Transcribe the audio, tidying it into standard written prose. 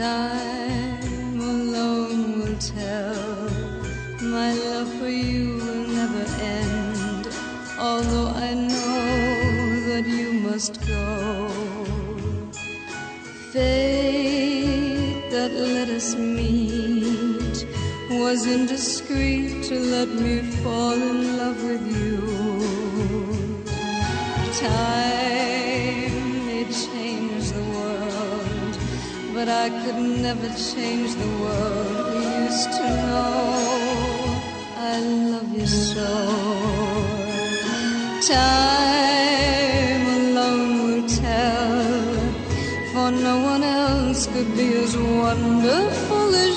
Time alone will tell. My love for you will never end, although I know that you must go. Fate that let us meet was indiscreet to let me fall in love with you. Time may change the world, but I could never change the world we used to know. I love you so. Time alone will tell, for no one else could be as wonderful as